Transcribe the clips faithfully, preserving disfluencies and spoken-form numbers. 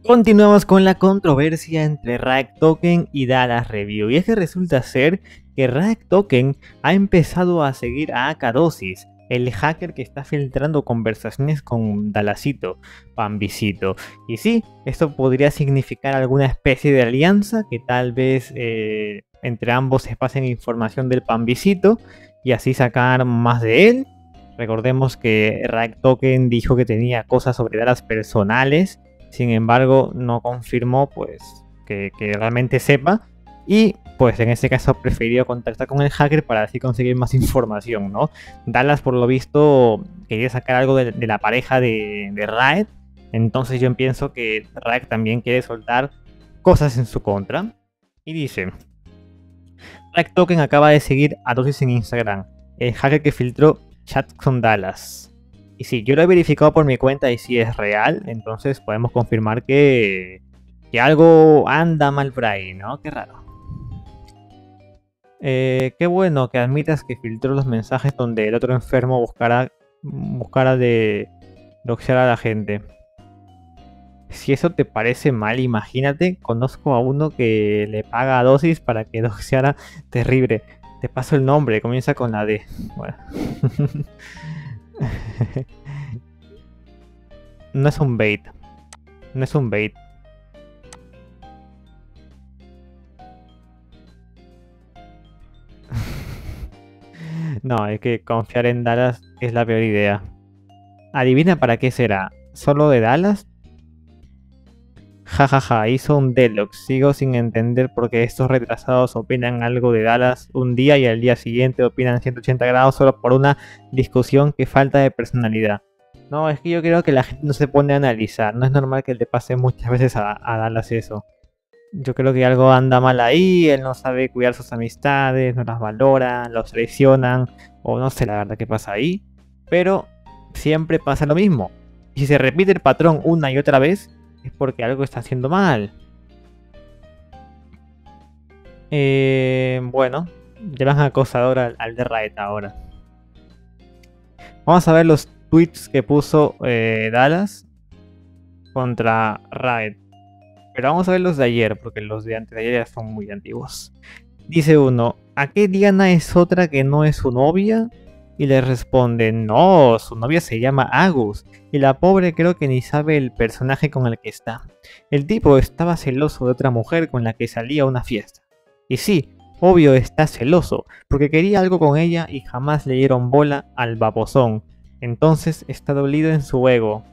Continuamos con la controversia entre Raek Token y Dallas Review, y es que resulta ser que Raek Token ha empezado a seguir a Akadosis, el hacker que está filtrando conversaciones con Dallasito, Pambisito. Y sí, esto podría significar alguna especie de alianza, que tal vez eh, entre ambos se pasen información del Pambisito y así sacar más de él. Recordemos que Raek Token dijo que tenía cosas sobre Dallas personales. Sin embargo, no confirmó pues que, que realmente sepa, y pues en este caso prefirió contactar con el hacker para así conseguir más información, ¿no? Dallas, por lo visto, quería sacar algo de, de la pareja de, de Raek, entonces yo pienso que Raek también quiere soltar cosas en su contra. Y dice: Raek Token acaba de seguir a Dosis en Instagram, el hacker que filtró chats con Dallas. Y sí, yo lo he verificado por mi cuenta y sí es real, entonces podemos confirmar que, que algo anda mal por ahí, ¿no? Qué raro. Eh, qué bueno que admitas que filtró los mensajes donde el otro enfermo buscara, buscara de doxear a la gente. Si eso te parece mal, imagínate, conozco a uno que le paga a Dosis para que doxeara. Terrible. Te paso el nombre, comienza con la D. Bueno. No es un bait. No es un bait. No, es que confiar en Dallas es la peor idea. Adivina para qué será. ¿Solo de Dallas? Jajaja, ja, ja, hizo un deluxe. Sigo sin entender por qué estos retrasados opinan algo de Dallas un día y al día siguiente opinan ciento ochenta grados solo por una discusión que falta de personalidad. No, es que yo creo que la gente no se pone a analizar. No es normal que le pase muchas veces a, a Dallas eso. Yo creo que algo anda mal ahí, él no sabe cuidar sus amistades, no las valora, los traicionan, o no sé la verdad qué pasa ahí. Pero siempre pasa lo mismo. Y si se repite el patrón una y otra vez, es porque algo está haciendo mal. Eh, bueno, llaman acosador al, al de Raed ahora. Vamos a ver los tweets que puso eh, Dallas contra Raed. Pero vamos a ver los de ayer, porque los de antes de ayer ya son muy antiguos. Dice uno: ¿a qué Diana es otra que no es su novia? Y le responde: no, su novia se llama Agus. Y la pobre creo que ni sabe el personaje con el que está. El tipo estaba celoso de otra mujer con la que salía a una fiesta. Y sí, obvio está celoso, porque quería algo con ella y jamás le dieron bola al babosón. Entonces está dolido en su ego.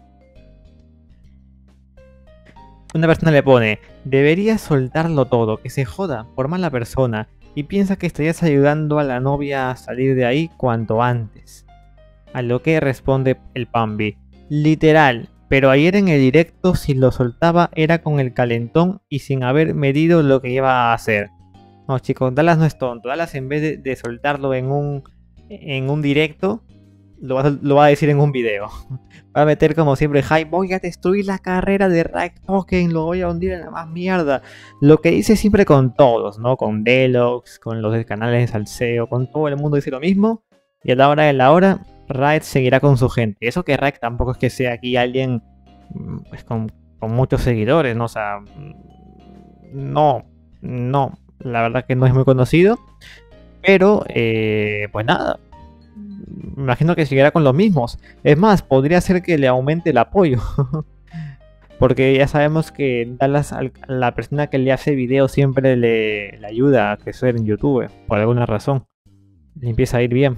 Una persona le pone: deberías soltarlo todo, que se joda, por mala persona, y piensa que estarías ayudando a la novia a salir de ahí cuanto antes. A lo que responde el Pambi: literal, pero ayer en el directo si lo soltaba era con el calentón y sin haber medido lo que iba a hacer. No chicos, Dallas no es tonto. Dallas en vez de, de soltarlo en un, en un directo, lo va, lo va a decir en un video. Va a meter como siempre: hype, voy a destruir la carrera de Raek Token, lo voy a hundir en la más mierda. Lo que dice siempre con todos, ¿no? Con Deluxe, con los canales de salseo, con todo el mundo dice lo mismo. Y a la hora de la hora, Raek seguirá con su gente. Eso que Raek tampoco es que sea aquí alguien pues, con, con muchos seguidores, ¿no? O sea, no, no, la verdad que no es muy conocido. Pero, eh, pues nada. Me imagino que seguirá con los mismos. Es más, podría ser que le aumente el apoyo. Porque ya sabemos que Dallas, la persona que le hace video siempre le, le ayuda a crecer en YouTube. Por alguna razón. Le empieza a ir bien.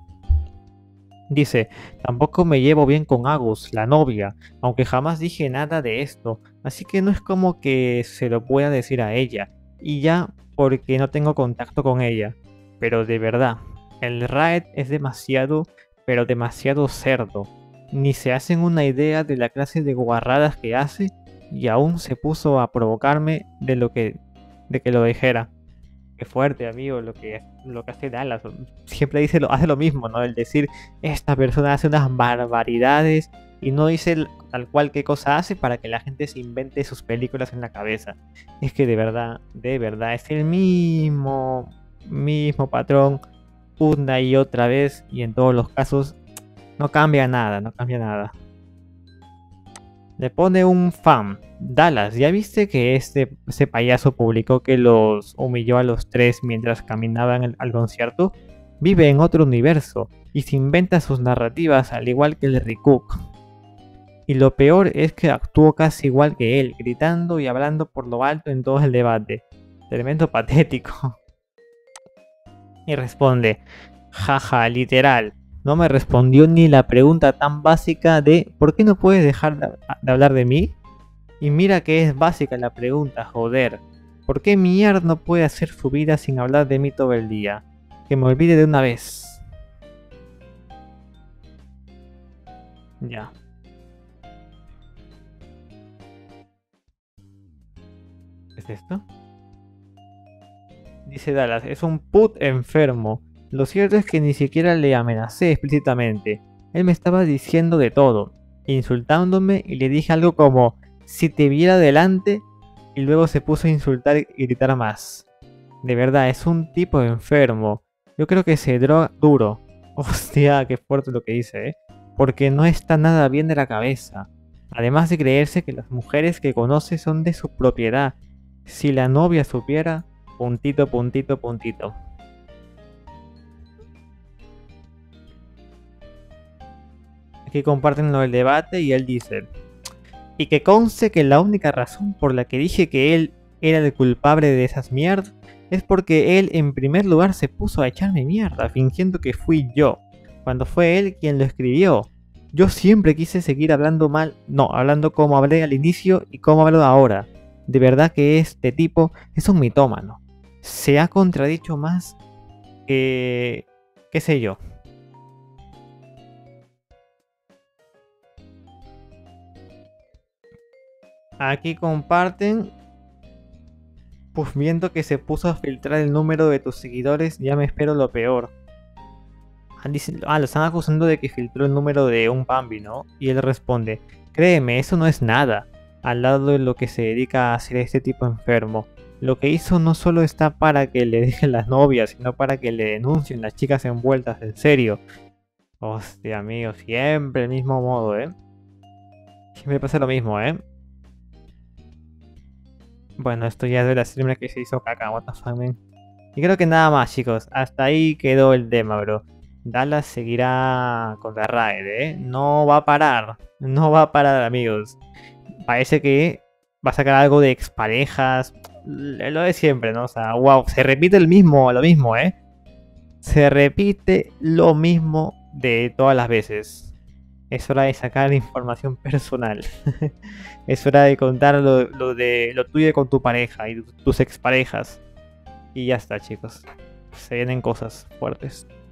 Dice: tampoco me llevo bien con Agus, la novia, aunque jamás dije nada de esto. Así que no es como que se lo pueda decir a ella. Y ya porque no tengo contacto con ella. Pero de verdad, el Raed es demasiado, pero demasiado cerdo. Ni se hacen una idea de la clase de guarradas que hace y aún se puso a provocarme de lo que, de que lo dijera. Qué fuerte, amigo, lo que, lo que hace Dallas. Siempre dice lo, hace lo mismo, ¿no? El decir, esta persona hace unas barbaridades y no dice tal cual qué cosa hace para que la gente se invente sus películas en la cabeza. Es que de verdad, de verdad, es el mismo, mismo patrón una y otra vez, y en todos los casos no cambia nada, no cambia nada. Le pone un fan. Dallas, ¿ya viste que este, ese payaso publicó que los humilló a los tres mientras caminaban al, al concierto? Vive en otro universo y se inventa sus narrativas al igual que el Rikuk. Y lo peor es que actuó casi igual que él, gritando y hablando por lo alto en todo el debate. Tremendo patético. Y responde, jaja, literal. No me respondió ni la pregunta tan básica de ¿por qué no puedes dejar de, de hablar de mí? Y mira que es básica la pregunta, joder. ¿Por qué mierda no puede hacer su vida sin hablar de mí todo el día? Que me olvide de una vez. Ya. ¿Qué es esto? Dice Dallas, es un put enfermo. Lo cierto es que ni siquiera le amenacé explícitamente. Él me estaba diciendo de todo, insultándome y le dije algo como, si te viera delante, y luego se puso a insultar y gritar más. De verdad, es un tipo enfermo. Yo creo que se droga duro. Hostia, qué fuerte lo que dice, ¿eh? Porque no está nada bien de la cabeza. Además de creerse que las mujeres que conoce son de su propiedad. Si la novia supiera... Puntito, puntito, puntito. Aquí comparten lo del debate y él dice... Y que conste que la única razón por la que dije que él era el culpable de esas mierdas es porque él en primer lugar se puso a echarme mierda fingiendo que fui yo, cuando fue él quien lo escribió. Yo siempre quise seguir hablando mal, no, hablando como hablé al inicio y como hablo ahora. De verdad que este tipo es un mitómano. Se ha contradicho más que... qué sé yo. Aquí comparten... Pues viendo que se puso a filtrar el número de tus seguidores, ya me espero lo peor. Ah, dicen- ah, lo están acusando de que filtró el número de un Bambi, ¿no? Y él responde, créeme, eso no es nada, al lado de lo que se dedica a hacer este tipo enfermo. Lo que hizo no solo está para que le dejen las novias, sino para que le denuncien las chicas envueltas, en serio. Hostia, amigo, siempre el mismo modo, ¿eh? Siempre pasa lo mismo, ¿eh? Bueno, esto ya es de la streamer que se hizo caca, what the fuck, man. Y creo que nada más, chicos. Hasta ahí quedó el tema, bro. Dallas seguirá con la raid, ¿eh? No va a parar. No va a parar, amigos. Parece que va a sacar algo de exparejas. Lo de siempre, ¿no? O sea, wow, se repite el mismo, lo mismo, ¿eh? Se repite lo mismo de todas las veces. Es hora de sacar información personal. Es hora de contar lo, lo de lo tuyo con tu pareja y tus exparejas. Y ya está, chicos. Se vienen cosas fuertes.